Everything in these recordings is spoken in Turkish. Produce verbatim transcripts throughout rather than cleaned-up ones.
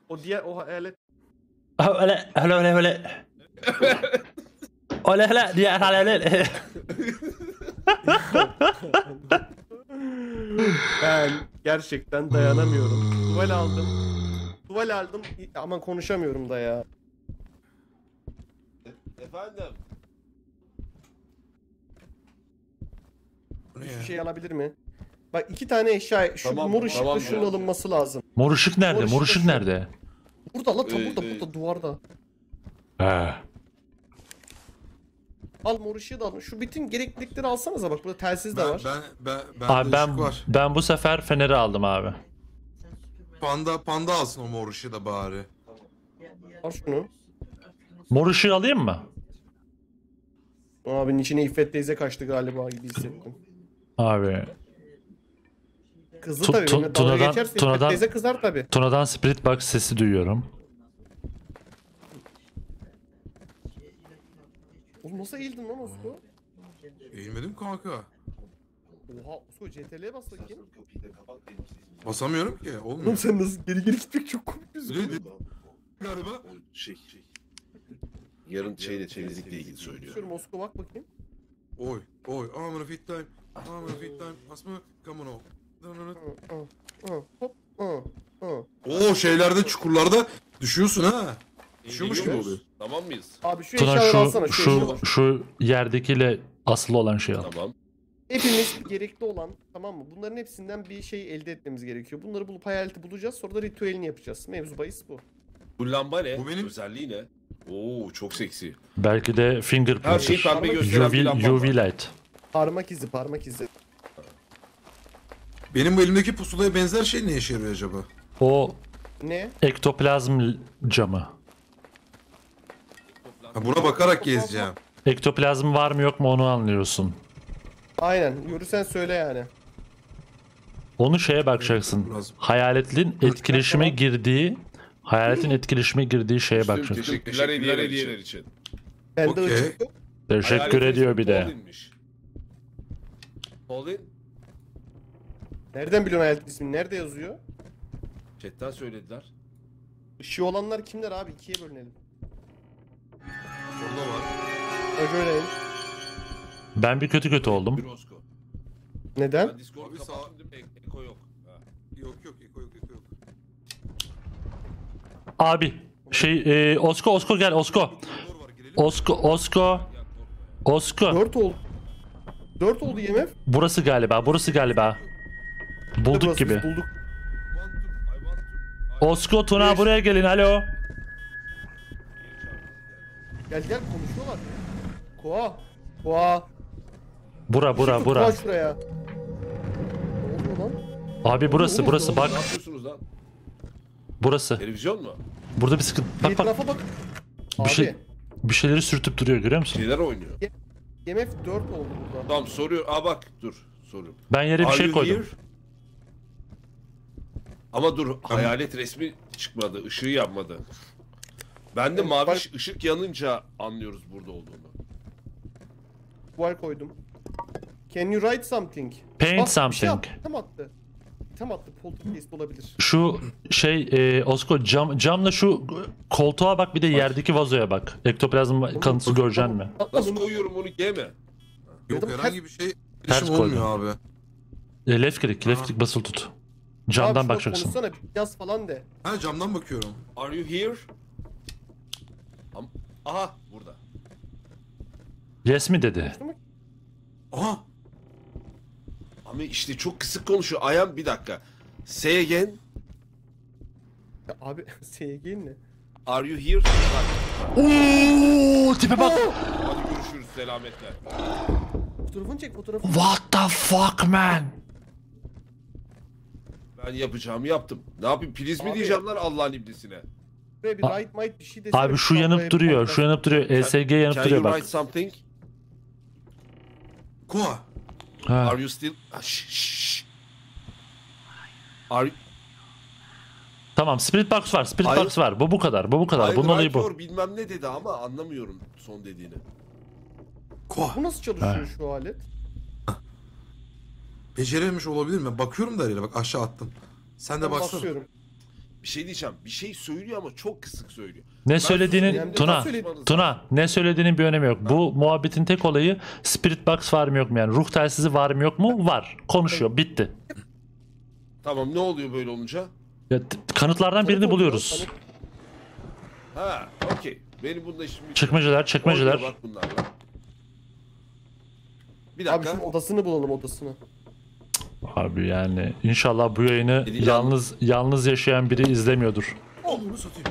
O diğer o hayalet. Öyle öyle öyle öyle. Öyle öyle diğer hayalet. Ben gerçekten dayanamıyorum. Tuval aldım. Tuval aldım. Aman konuşamıyorum da ya. Efendim? Şu şey alabilir mi? Bak iki tane eşya. Şu Tamam, mor ışıkla tamam şunun ya. alınması lazım. Mor ışık nerede? Mor Mor ışık ışık da şu. nerede? Burada la tam Ee, burada e. burada duvarda. He. Al mor ışığı da al. Şu bütün gereklilikleri alsanıza bak burada telsiz de Ben, var. ben, ben, ben, Abi ben var. ben bu sefer feneri aldım abi. Panda, panda alsın o mor ışığı da bari. Al şunu. Mor ışığı alayım mı? Abinin içine İffet teyze kaçtı galiba gibi hissettim. Abi. Kızdı Tu- tabii. tu- benimle dalga Tuna'dan- geçerse İffet Tuna'dan- teyze kızar tabii. Tuna'dan Spirit Box sesi duyuyorum. Oğlum nasıl eğildin lan Osko? Eğilmedim kanka. Oha Osko C T L'ye bas bakayım. Basamıyorum ki. Oğlum Olmuyor. sen nasıl geri geri gitmek çok komik Öyle gözüküyor. değil. Galiba. Şey, şey. Yarın şeyle temizlikle ilgili söylüyor. Şöyle Osko bak bakayım. Oy, oy. I'm gonna fit time. I'm gonna fit time. Asma, come on. Hı, hı, hı, Hop. hı, hı. Oo şeylerde, çukurlarda düşüyorsun ha. Düşüyormuş gibi İniyoruz. oluyor. Tamam mıyız? Abi şu Tuna eşyaları şu alsana. Şu, şu eşyaları. şu yerdekiyle asılı olan şeyi al. Tamam. Hepimiz gerekli olan tamam mı? Bunların hepsinden bir şey elde etmemiz gerekiyor. Bunları bulup hayaleti bulacağız. Sonra da ritüelini yapacağız. Mevzu bahis bu. Bu lamba ne? Bu benim- Özelliği ne? Oo çok seksi. Belki de Her fingerprint. şeyi pembe gösteren bir U V, lamba U V var. light. Parmak izi, parmak izi. Benim bu elimdeki pusulaya benzer şey ne işe yarıyor acaba? O Ne? ektoplazm camı. Ha, buna bakarak gezeceğim. Ektoplazm var mı yok mu onu anlıyorsun. Aynen. Yürü sen söyle yani. Onu şeye bakacaksın. Ektoplazm. Hayaletin etkileşime girdiği, hayaletin etkileşime girdiği şeye bakacaksın. Teşekkürler hediyeler, hediyeler için. Bende Okey. ışık yok. Teşekkür Hayaletin ediyor ismi bir de. Paulin'miş. Paulin? Nereden biliyorsun hayalet ismini? Nerede yazıyor? Chatten söylediler. Işığı olanlar kimler abi? İkiye bölünelim. Orada var. Önce öğrenelim. Ben bir kötü kötü oldum. Bir Osko. Neden? Ben Discord'u Abi sağ- kapattım değil mi? Eko yok. Ha. Yok yok, eko yok, eko yok. Abi şey e, Osko Osko gel Osko. Koridor var, girelim. Osko Osko Gel korkma. Osko. Dört oldu. Dört oldu Y M F. Burası galiba burası galiba. Bulduk Burası gibi. biz Bulduk. Want to, I want to. I- Osko Tuna buraya gelin alo. Gel gel konuşuyorlar. Koa. Koa. Bura bura Işık bura. tut, koa şuraya. Ne oluyor lan? Abi burası Oğlum, burası oğlum, bak Ne yapıyorsunuz lan? burası. Televizyon mu? Burada bir sıkıntı. Bir Bak bak etrafa bak. bir Abi. şey bir şeyleri sürtüp duruyor görüyor musun? Şeyler oynuyor. Y M F dört oldu burada. Tamam soruyor. Aa bak dur. Soruyorum. Ben yere bir Are şey you koydum. here? Ama dur hayalet resmi çıkmadı. Işığı yanmadı. Ben de Evet, mavi bak- ış- ışık yanınca anlıyoruz burada olduğunu. Tuval koydum. Can you write something? Paint Bak, bir şey something. attı. Tam attı. Tam attı. Poltergeist olabilir. Şu şey e, Osko cam camla şu koltuğa bak bir de yerdeki vazoya bak. Ektoplazm kanıtısı göreceksin mi? Nasıl koyuyorum onu geme? Yok, Dedim, herhangi bir şey Ters girişim olmuyor abi. E, left click, left click basılı tut. Camdan Abi, bakacaksın. Konuşsana bir yaz falan de. Ha, camdan bakıyorum. Are you here? Am- Aha burada. Yes mi dedi? Aha. Ama işte çok kısık konuşuyor. Ayhan bir dakika. Say again. Ya abi S G ne? Are you here? Bak. Oo, tipe bak. Hadi görüşürüz selametle. Fotoğrafını çek fotoğrafını. What the fuck man? Ben yapacağımı yaptım. Ne yapayım? Priz mi Abi- diyeceğim lan Allah'ın iblisine? Buraya bir A- right might bir şey desene. Abi şu Bir yanıp tablaya duruyor, bir şu yanıp duruyor. E S G yanıp Can duruyor you bak. write something? Koa. Ha. Are you still... Ah, şş, şş. Are... Tamam, Spirit Box var, Spirit Hayır. Box var. Bu bu kadar, bu bu kadar. Hayır, Bunun olayı right bu. or bilmem ne dedi ama anlamıyorum son dediğini. Koa. Bu nasıl çalışıyor Ha. şu alet? Becerememiş olabilir mi? Bakıyorum da arayla, bak aşağı attım. Sen de Ben baksana. basıyorum. Bir şey diyeceğim. Bir şey söylüyor ama çok kısık söylüyor. Ne Ben söylediğini susayım, Tuna, susmanız Tuna ne söylediğinin bir önemi yok. Bu muhabbetin tek olayı spirit box var mı yok mu yani ruh telsizi var mı yok mu? Var. Konuşuyor. Bitti. Tamam, ne oluyor böyle olunca? Ya, t- kanıtlardan birini Kanıt oluyor, buluyoruz. kanıt. Ha, okey. Benim bunda işim bitiyor. Çekmeceler, çekmeceler. Oynuyor bak bunlarla. Bir Abi dakika. şunun odasını bulalım odasını. Abi yani inşallah bu yayını Dedi yalnız yalnız yaşayan biri izlemiyordur. Onu satayım.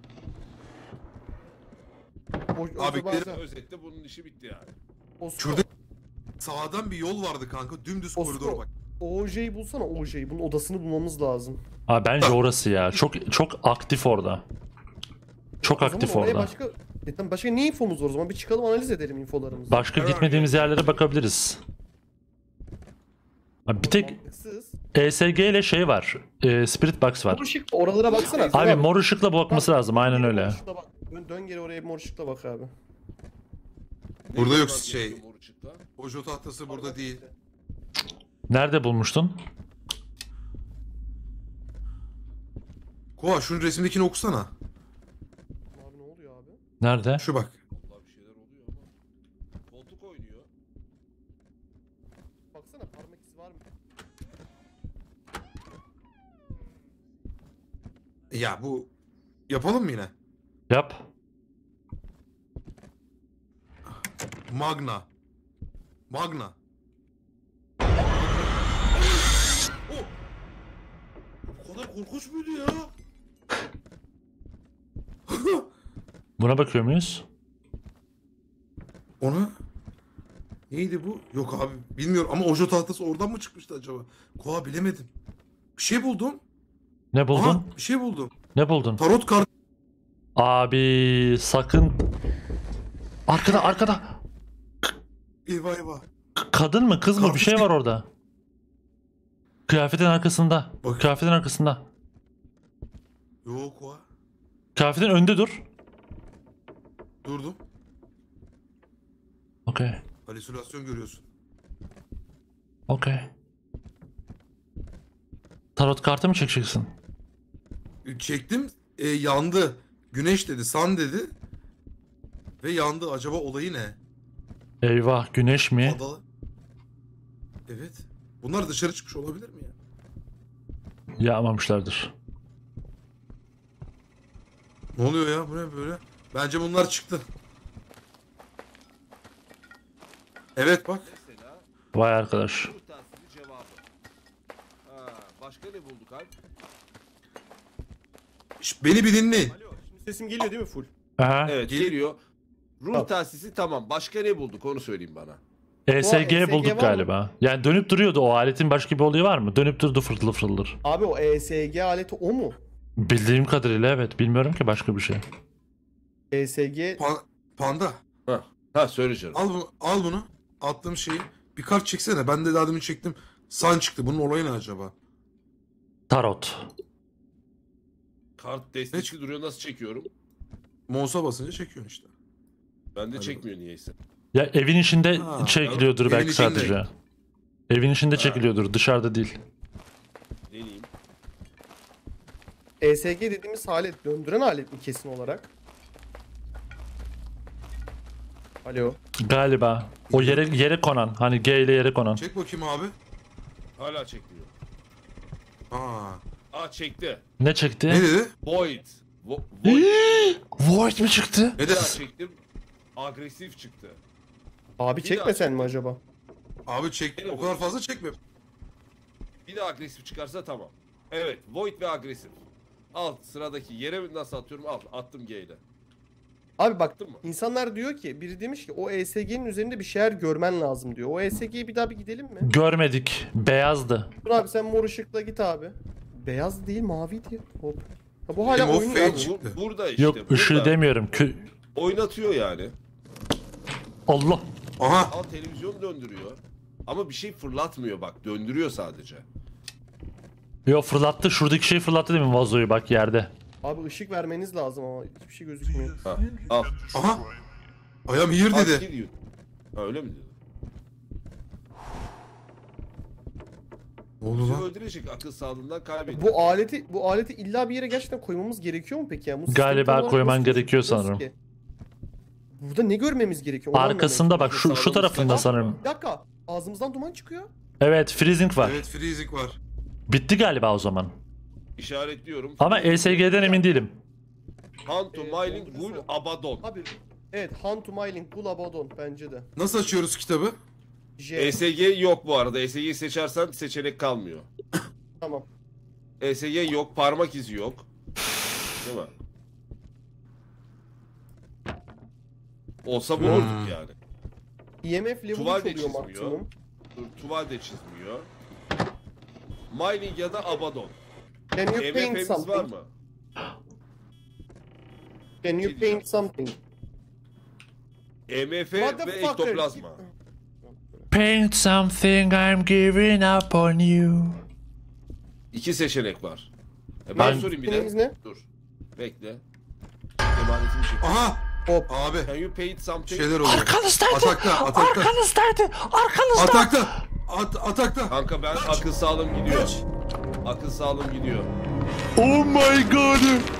O, Abi, acaba- derim- Özette bunun işi bitti yani. Osko, Şurada sağdan bir yol vardı kanka. Dümdüz Osko. koridor bak. O J'yi bulsana O J'yi. Bunun odasını bulmamız lazım. Abi bence orası ya. Çok çok aktif orada. Çok O zaman aktif oraya orada. Başka, e, tamam, başka ne infomuz var o zaman? Bir çıkalım analiz edelim infolarımızı. Başka Evet. gitmediğimiz yerlere bakabiliriz. Abi bir tek Mantıksız. E S G ile şey var. E, Spirit Box var. Mor ışık oralara baksana. Abi mor ışıkla bakması lazım. Aynen Mor öyle. ışıkla bak. Dön, dön geri oraya mor ışıkla bak abi. Ne Burada yok kadar şey. geçiyor mor ışıkta? Ojo tahtası burada değil. Nerede bulmuştun? Koa şunun resimdekini okusana. Abi ne oluyor abi? Nerede? Şu bak. Vallahi bir şeyler oluyor ama. Koltuk oynuyor. Baksana parmak izi var mı? Ya bu yapalım mı yine? Yap. Magna. Magna. Oh! Bu kadar korkunç muydu ya? Buna bakıyor muyuz? Ona neydi bu? Yok abi bilmiyorum ama ojo tahtası oradan mı çıkmıştı acaba? Koa bilemedim. Bir şey buldum. Ne buldun? Aha, bir şey buldum. Ne buldun? Tarot kart. Abi sakın. Arkada arkada. Eyvah eyvah. K- kadın mı kız mı bir Karpuz şey gibi. var orada. Kıyafetin arkasında. Bak. Kıyafetin arkasında. Yok Koa. Kıyafetin önünde dur. Durdum. Okey. Halüsinasyon görüyorsun. Okey. Tarot kartı mı çekeceksin? Çektim. E, yandı. Güneş dedi. Sun dedi. Ve yandı. Acaba olayı ne? Eyvah güneş mi? Adalı. Evet. Bunlar dışarı çıkmış olabilir mi ya? Yağmamışlardır. Ne oluyor ya? Bu ne böyle? Bence bunlar çıktı. Evet bak. Mesela Vay arkadaş. ruh telsizi cevabı. Ha, başka ne bulduk Alp? Şş, beni bir dinleyin. Alo şimdi sesim geliyor değil mi full? Aha. Evet, Gel- geliyor. Ruh Tamam. telsizi tamam. Başka ne bulduk onu söyleyin bana. E S G E S G var bulduk mı? galiba. Yani dönüp duruyordu o aletin başka bir olayı var mı? Dönüp durdu fırtıl fırıldır. Abi o E S G aleti o mu? Bildiğim kadarıyla evet. Bilmiyorum ki başka bir şey. E S G Pa- Panda. Ha, ha söyle canım. Al bunu. Al bunu. Attığım şeyi. Bir kart çeksene. Ben de daha demin çektim. Sun çıktı. Bunun olayı ne acaba? Tarot. Kart destekli duruyor, nasıl çekiyorum? Mouse'a basınca çekiyorsun işte. Bende Hadi çekmiyor niyeyse. Ya evin içinde Ha, çekiliyordur evin belki içinde. sadece. Evin içinde çekiliyordur, dışarıda değil. Deneyeyim. E S G dediğimiz alet döndüren alet mi kesin olarak? Alo. Galiba. O yere yere konan, hani G ile yere konan. Çek bakayım abi. Hala çekmiyor. Aa. Aa, çekti. Ne çekti? Ne dedi? Void. Vo Void. Void mi çıktı? Ne Bir dedi? daha çektim. Agresif çıktı. Abi Bir çekmesen mi acaba? Abi çek. O kadar fazla çekme. Bir de agresif çıkarsa tamam. Evet, Void ve agresif. Al sıradaki yere nasıl atıyorum? Al, attım G ile. Abi bak Attın mı? insanlar diyor ki biri demiş ki o E S G'nin üzerinde bir şeyler görmen lazım diyor. O E S G'ye bir daha bir gidelim mi? Görmedik. Beyazdı. Dur abi sen mor ışıkla git abi. Beyaz değil maviydi. Hop. Ha, bu hala Game of oyun Fate abi. çıktı. Bu, burada işte. Yok burada. ışığı demiyorum. Kö- Oynatıyor yani. Allah. Aha. Al, televizyon döndürüyor. Ama bir şey fırlatmıyor bak. Döndürüyor sadece. Yo fırlattı. Şuradaki şey fırlattı değil mi vazoyu bak yerde. Abi ışık vermeniz lazım ama hiçbir şey gözükmüyor. Ha, al. Aha. Ayam here Al, dedi. gidiyor. Ha, öyle mi dedi? Ne oldu Bizi lan? öldürecek, akıl sağlığından kaybediyor. Bu aleti bu aleti illa bir yere gerçekten koymamız gerekiyor mu peki ya? Bu sistemi Galiba tam olarak koyman nasıl gerekiyor çözeceğiz sanırım. ki? Burada ne görmemiz gerekiyor? Onu Arkasında bak şu şu Sağlamız tarafında kadar. sanırım. Bir dakika. Ağzımızdan duman çıkıyor. Evet, freezing var. Evet freezing var. Bitti galiba o zaman. İşaretliyorum. Ama E S G'den emin değilim. Hantu, Ee, Myling, dondurucu Gul, soğuk. Abaddon. Abi evet, Hunt to Myling, Bull Abaddon bence de. Nasıl açıyoruz kitabı? J. E S G yok bu arada. E S G'yi seçersen seçenek kalmıyor. Tamam. E S G yok, parmak izi yok. Değil mi? Olsa bulurduk Hmm. yani. E M F level Tuval üç de oluyor çizmiyor. maksimum. Dur, Tuval de çizmiyor. Myling ya da Abaddon. Can you E M paint F'miz var something? mı? Can you Şey diyeceğim. paint something? E M F ve Motherfucker. ektoplazma. Paint something, I'm giving up on you. İki seçenek var. E ben, Ben- sorayım bir Seçeneğimiz de. ne? Dur. Bekle. Emanetimi çek. Aha! Hop. Abi Can you paint bir something? şeyler oluyor. Arkanızdaydı. Atakta, atakta. Arkanızdaydı. Arkanızda. Atakta! At, atakta! Kanka ben akıl sağlığım gidiyor. Kaç! Akıl sağlığım gidiyor. Oh my god.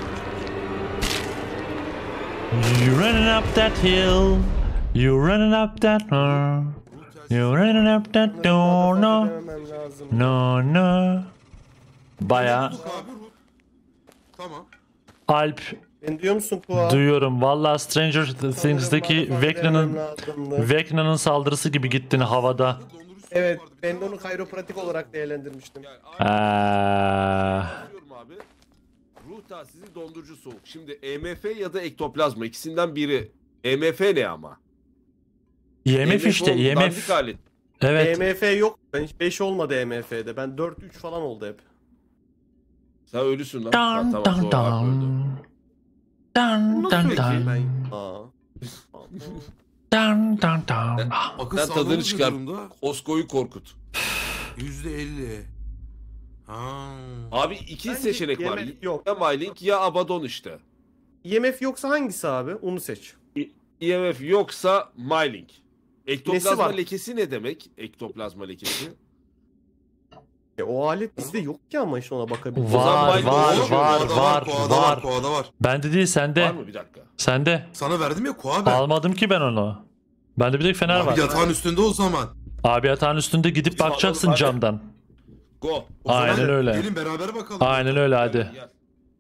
You running up that hill. You running up that hill. You running up that door. No. Dememem lazım. No no. Baya Bulduk abi Ruth. Tamam. Alp Ben diyor musun Kua? duyuyorum. Valla Stranger Things'teki Vecna'nın Vecna'nın Vecna'nın saldırısı gibi gittin havada. Dondurucu soğuk Evet, vardı. Bir ben de tane onu vardı. kayropratik olarak değerlendirmiştim. Yani Eee, Diyorum abi. Ruh tahsisi dondurucu soğuk. Şimdi E M F ya da ektoplazma ikisinden biri. E M F ne ama? E M F işte oğlum, E M dandik F. alet. Evet. E M F yok. Ben hiç beş olmadı E M F'de. Ben dört üç falan oldu hep. Sen ölüsün lan. Ha, Dun tamam, dun sonra Alp öldü. dun. Dun Nasıl dun peki? dun. Ben... Aa. Dun dun dun. Akıl Sen sağlığımız tadını ne çıkar. durumda? Osko'yu korkut. yüzde elli. Ha. Abi iki Bence seçenek var. yemek yok. Ya Myling ya Abaddon işte. E M F yoksa hangisi abi? Onu seç. E M F yoksa Myling. Ektoplazma var? lekesi ne demek? Ektoplazma lekesi. E, o alet bizde yok ki ama işte ona bakabiliriz. Var Myling var olur. var Koada var koada var, var. koada var. Bende değil Var sende. mı bir dakika? Sende. Sana verdim ya koa ben. Almadım ki ben onu. Bende bir tek fener var. Abi yatağın üstünde o zaman. Abi yatağın üstünde gidip Biz bakacaksın alalım, hadi. camdan. Go. O Aynen zaman öyle. Gelin beraber bakalım. Aynen öyle hadi. Gel, gel.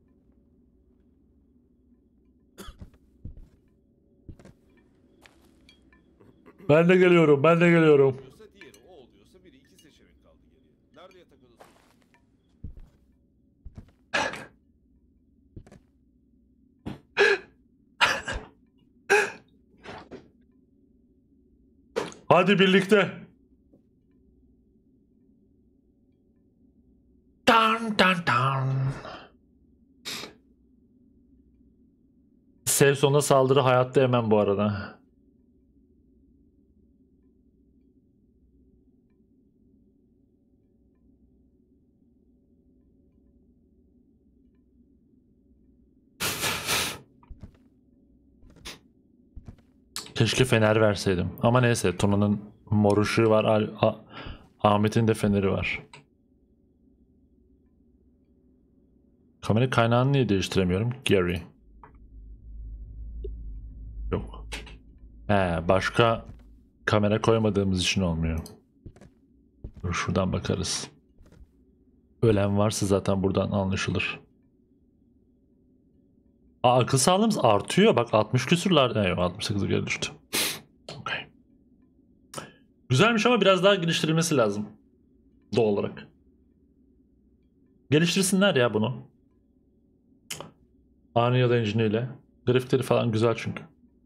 Ben de geliyorum, ben de geliyorum. Oluyorsa diğeri, o oluyorsa biri, iki seçenek kaldı geriye. Nerede yatak odası? Hadi birlikte. Dun dun dun. Sevson'a saldırı hayatta yemem bu arada. Keşke fener verseydim. Ama neyse, Tuna'nın mor ışığı var. Al- A- Ahmet'in de feneri var. Kamera kaynağını niye değiştiremiyorum? Gary. Yok. He, başka kamera koymadığımız için olmuyor. Dur, şuradan bakarız. Ölen varsa zaten buradan anlaşılır. Aa, akıl sağlığımız artıyor. Bak altmış küsürler. Evet, altmış sekize geri düştü. Okay. Güzelmiş ama biraz daha geliştirilmesi lazım. Doğal olarak. Geliştirsinler ya bunu. Unreal Engine ile. Grafikleri falan güzel çünkü.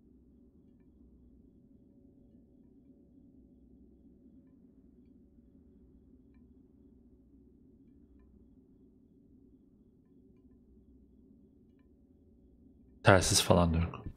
Telsiz falan da yok.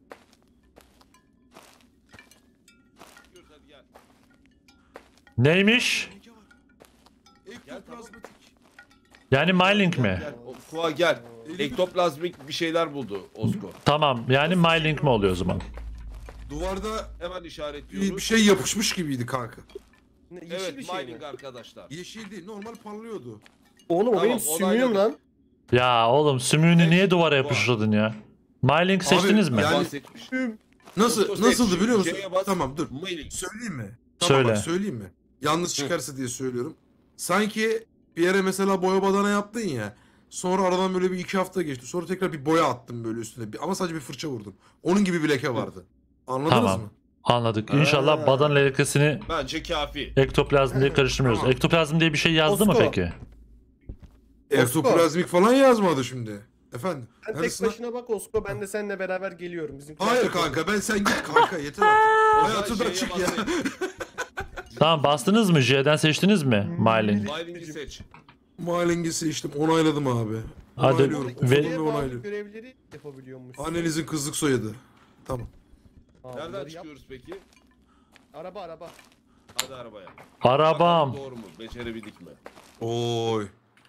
Gidiyoruz, hadi gel. Neymiş? Ektoplazmatik. Yani Mylink mi? Gel, o- Kuva gel. Ektoplazmik bir şeyler buldu Osko. Tamam. Yani Mylink mi oluyor o zaman? Duvarda Hemen bir, işaretliyoruz. bir şey yapışmış gibiydi kanka. Ne, yeşil Evet bir şey mi? mining arkadaşlar. Yeşil değil, normal parlıyordu. Oğlum o Tamam, benim sümüğüm onayladık. lan. Ya oğlum sümüğünü Seç, niye duvara bu. yapıştırdın ya? Myling seçtiniz mi? yani- Bahsetmiş. Nasıl Doktor nasıldı seç, biliyor musun? C'ye bas. Tamam dur. Mining. Söyleyeyim mi? Tamam Söyle. bak söyleyeyim mi? Yalnız çıkarsa diye söylüyorum. Sanki bir yere mesela boya badana yaptın ya. Sonra aradan böyle bir iki hafta geçti. Sonra tekrar bir boya attım böyle üstüne. Bir- Ama sadece bir fırça vurdum. Onun gibi bir leke vardı. Anladınız Tamam. mı? Anladık. İnşallah Ha. badan lekesini Bence kafi. ektoplazm diye karıştırmıyoruz. Tamam. Ektoplazm diye bir şey yazdı mı Osko. peki? Ektoplazmik falan yazmadı şimdi. Efendim. Sen tek Neresin lan? başına bak Osko, ben de seninle beraber geliyorum. Bizim Hayır kanka ben sen git kanka yeter artık. Hayatımdan J'ye çık ya. basayım. Tamam bastınız mı? J'den seçtiniz mi? Myling. Mining'i seç. Maling'i seçtim. Onayladım abi. Hadi. Onaylıyorum. Ve- Oturdum Ve ve onaylıyorum. görevleri yapabiliyormuş. Annenizin kızlık soyadı. Tamam. Aa, Nereden bunları yap. çıkıyoruz peki? Araba araba. Hadi arabaya. Arabam. Bakalım doğru mu? Becerebildik mi? Oy.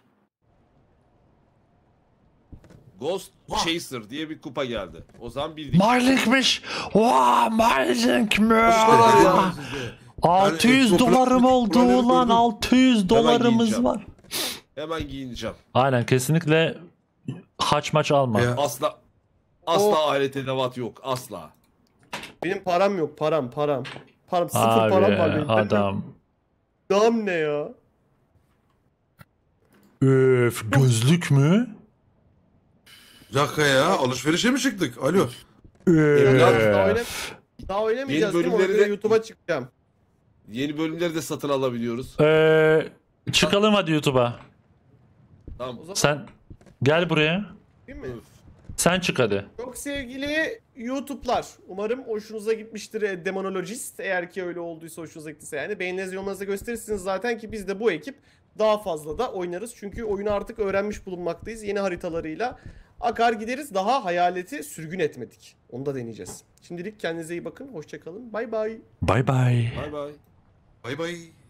Ghost Vah. Chaser diye bir kupa geldi. O zaman bildik. Myling'miş. Vaa Myling mi? İşte dedim size. altı yüz Yani dolarım ektoplazmik oldu kuralları ulan. koydum. altı yüz dolarımız giyeceğim. var. Hemen giyineceğim. Aynen kesinlikle haç maç alma. Ya. Asla asla O- alet edevat yok. Asla. Benim param yok, param param. Param sıfır Abi param var benim. adam. Dam ne ya? Öf gözlük mü? Bir dakika ya alışverişe mi çıktık? Alo. Ya daha, oynam Öf. daha oynamayacağız Yeni değil mi? Ona bölümleri göre de- YouTube'a çıkacağım. Yeni bölümleri de satın alabiliyoruz. Ee, çıkalım hadi YouTube'a. Tamam. O zaman Sen gel buraya. değil mi? Öf. Sen çık hadi. Çok sevgili YouTube'lar. Umarım hoşunuza gitmiştir e, Demonologist. Eğer ki öyle olduysa, hoşunuza gittiyse yani. Beğeninizi yorumlarınızı gösterirsiniz zaten ki biz de bu ekip daha fazla da oynarız. Çünkü oyunu artık öğrenmiş bulunmaktayız. Yeni haritalarıyla akar gideriz. Daha hayaleti sürgün etmedik. Onu da deneyeceğiz. Şimdilik kendinize iyi bakın. Hoşçakalın. Bay bay. Bay bay. Bay bay. Bay bay.